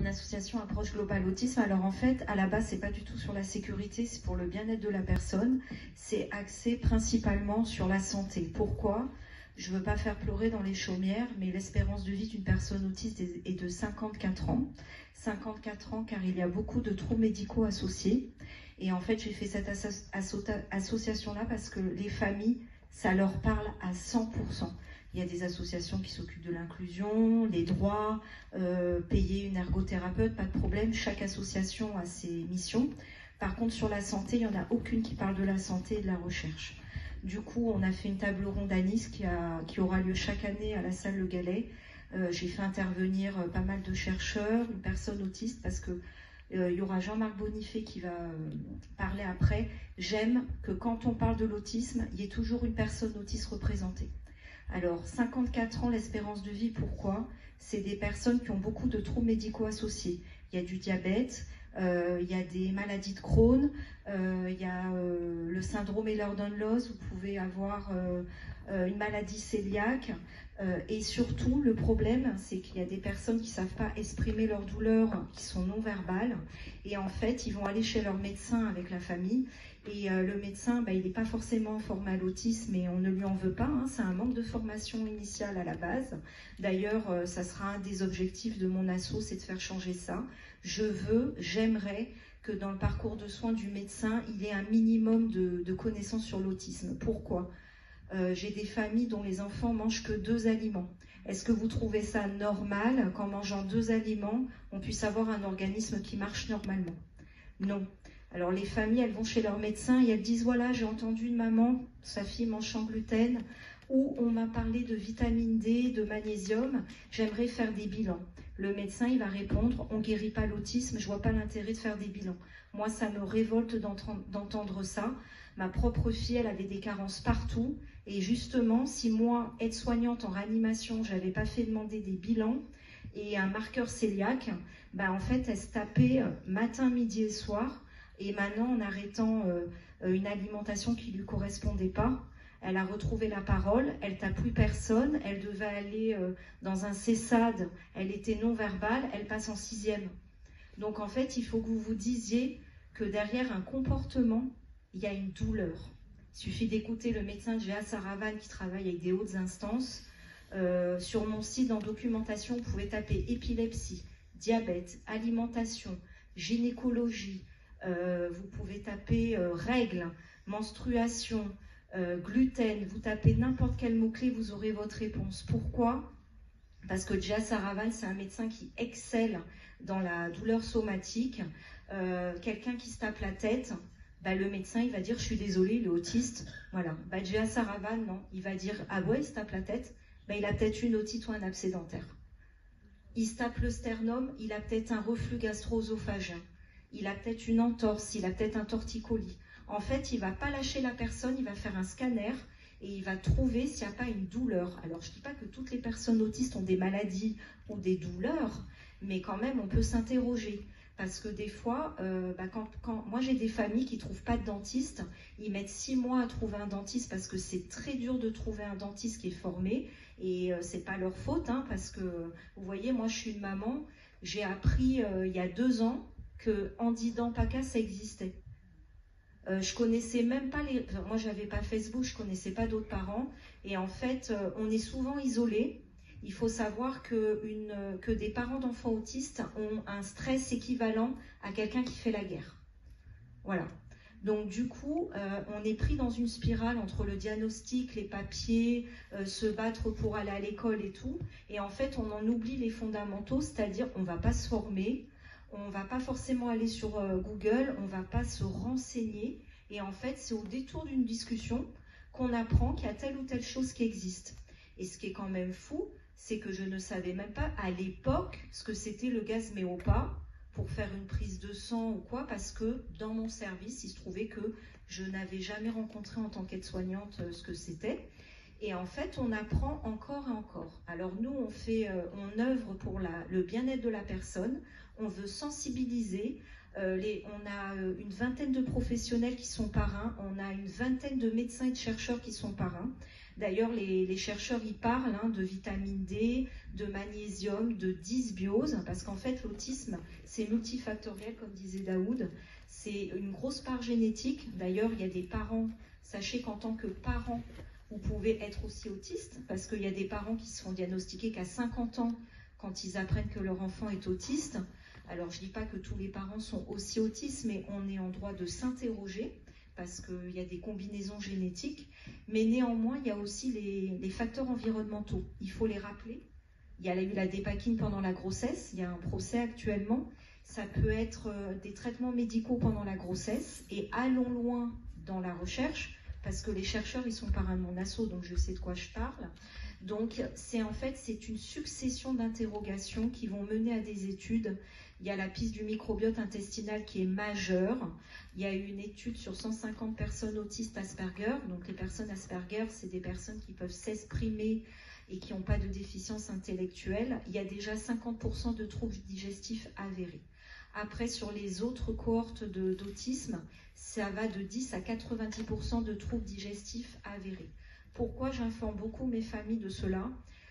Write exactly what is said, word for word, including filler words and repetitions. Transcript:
mon association Approche Globale Autisme. Alors en fait, à la base, c'est pas du tout sur la sécurité, c'est pour le bien-être de la personne. C'est axé principalement sur la santé. Pourquoi ? Je veux pas faire pleurer dans les chaumières, mais l'espérance de vie d'une personne autiste est de cinquante-quatre ans. cinquante-quatre ans car il y a beaucoup de troubles médicaux associés. Et en fait, j'ai fait cette asso- asso- association-là parce que les familles, ça leur parle à cent pour cent. Il y a des associations qui s'occupent de l'inclusion, les droits, euh, payer une ergothérapeute, pas de problème. Chaque association a ses missions. Par contre, sur la santé, il n'y en a aucune qui parle de la santé et de la recherche. Du coup, on a fait une table ronde à Nice qui, a, qui aura lieu chaque année à la salle Le Galet. Euh, j'ai fait intervenir pas mal de chercheurs, une personne autiste, parce que euh, il y aura Jean-Marc Bonifay qui va euh, parler après. J'aime que quand on parle de l'autisme, il y ait toujours une personne autiste représentée. Alors, cinquante-quatre ans, l'espérance de vie, pourquoi ? C'est des personnes qui ont beaucoup de troubles médicaux associés. Il y a du diabète, euh, il y a des maladies de Crohn, euh, il y a euh, le syndrome Ehlers-Danlos, vous pouvez avoir euh, euh, une maladie cœliaque. Euh, et surtout, le problème, c'est qu'il y a des personnes qui ne savent pas exprimer leurs douleurs, qui sont non-verbales. Et en fait, ils vont aller chez leur médecin avec la famille. Et euh, le médecin, bah, il n'est pas forcément formé à l'autisme, mais on ne lui en veut pas. Hein, c'est un manque de formation initiale à la base. D'ailleurs, euh, ça sera un des objectifs de mon asso, c'est de faire changer ça. Je veux, j'aimerais que dans le parcours de soins du médecin, il y ait un minimum de, de connaissances sur l'autisme. Pourquoi ? euh, J'ai des familles dont les enfants mangent que deux aliments. Est-ce que vous trouvez ça normal qu'en mangeant deux aliments, on puisse avoir un organisme qui marche normalement ? Non. Alors les familles, elles vont chez leur médecin et elles disent, voilà, j'ai entendu une maman, sa fille mange sans gluten, ou on m'a parlé de vitamine D, de magnésium, j'aimerais faire des bilans. Le médecin, il va répondre, on ne guérit pas l'autisme, je ne vois pas l'intérêt de faire des bilans. Moi, ça me révolte d'entendre ça. Ma propre fille, elle avait des carences partout. Et justement, si moi, aide-soignante en réanimation, je n'avais pas fait demander des bilans et un marqueur cœliaque, ben en fait, elle se tapait matin, midi et soir. Et maintenant, en arrêtant euh, une alimentation qui ne lui correspondait pas, elle a retrouvé la parole, elle n'a plus personne, elle devait aller euh, dans un CESAD, elle était non-verbale, elle passe en sixième. Donc en fait, il faut que vous vous disiez que derrière un comportement, il y a une douleur. Il suffit d'écouter le médecin Jea Saravan qui travaille avec des hautes instances. Euh, sur mon site, en documentation, vous pouvez taper épilepsie, diabète, alimentation, gynécologie, euh, vous pouvez taper euh, règles, menstruation, euh, gluten, vous tapez n'importe quel mot-clé, vous aurez votre réponse. Pourquoi ? Parce que Jea Saravan, c'est un médecin qui excelle dans la douleur somatique. Euh, quelqu'un qui se tape la tête, bah, le médecin, il va dire, je suis désolé, il est autiste. Voilà. Bah, Jea Saravan, non. Il va dire, ah ouais, il se tape la tête, bah, il a peut-être une otite ou un abcès dentaire. Il se tape le sternum, il a peut-être un reflux gastro-œsophagien. Il a peut-être une entorse, il a peut-être un torticolis. En fait, il ne va pas lâcher la personne, il va faire un scanner et il va trouver s'il n'y a pas une douleur. Alors, je ne dis pas que toutes les personnes autistes ont des maladies ou des douleurs, mais quand même, on peut s'interroger. Parce que des fois, euh, bah quand, quand, moi j'ai des familles qui ne trouvent pas de dentiste, ils mettent six mois à trouver un dentiste parce que c'est très dur de trouver un dentiste qui est formé. Et euh, c'est pas leur faute, hein, parce que, vous voyez, moi je suis une maman, j'ai appris euh, il y a deux ans que Handident PACA, ça existait. Euh, je connaissais même pas les... Enfin, moi, j'avais pas Facebook, je connaissais pas d'autres parents. Et en fait, euh, on est souvent isolés. Il faut savoir que, une, que des parents d'enfants autistes ont un stress équivalent à quelqu'un qui fait la guerre. Voilà. Donc du coup, euh, on est pris dans une spirale entre le diagnostic, les papiers, euh, se battre pour aller à l'école et tout. Et en fait, on en oublie les fondamentaux, c'est-à-dire on ne va pas se former, on ne va pas forcément aller sur euh, Google, on ne va pas se renseigner. Et en fait, c'est au détour d'une discussion qu'on apprend qu'il y a telle ou telle chose qui existe. Et ce qui est quand même fou, c'est que je ne savais même pas à l'époque ce que c'était le gaz méopa pour faire une prise de sang ou quoi, parce que dans mon service, il se trouvait que je n'avais jamais rencontré en tant qu'aide-soignante ce que c'était. Et en fait, on apprend encore et encore. Alors nous, on fait, euh, on œuvre pour la, le bien-être de la personne, on veut sensibiliser. Euh, les, on a euh, une vingtaine de professionnels qui sont parrains, on a une vingtaine de médecins et de chercheurs qui sont parrains. D'ailleurs, les, les chercheurs y parlent hein, de vitamine D, de magnésium, de dysbiose, parce qu'en fait, l'autisme, c'est multifactoriel, comme disait Daoud. C'est une grosse part génétique. D'ailleurs, il y a des parents, sachez qu'en tant que parent, vous pouvez être aussi autiste, parce qu'il y a des parents qui se font diagnostiquer qu'à cinquante ans, quand ils apprennent que leur enfant est autiste. Alors, je ne dis pas que tous les parents sont aussi autistes, mais on est en droit de s'interroger, parce qu'il y a des combinaisons génétiques. Mais néanmoins, il y a aussi les, les facteurs environnementaux. Il faut les rappeler. Il y a eu la dépakine pendant la grossesse. Il y a un procès actuellement. Ça peut être des traitements médicaux pendant la grossesse. Et allons loin dans la recherche, parce que les chercheurs, ils sont par un mon assaut, donc je sais de quoi je parle. Donc, c'est en fait, c'est une succession d'interrogations qui vont mener à des études. Il y a la piste du microbiote intestinal qui est majeure. Il y a eu une étude sur cent cinquante personnes autistes Asperger. Donc, les personnes Asperger, c'est des personnes qui peuvent s'exprimer et qui n'ont pas de déficience intellectuelle. Il y a déjà cinquante pour cent de troubles digestifs avérés. Après, sur les autres cohortes d'autisme, ça va de dix à quatre-vingt-dix pour cent de troubles digestifs avérés. Pourquoi j'informe beaucoup mes familles de cela?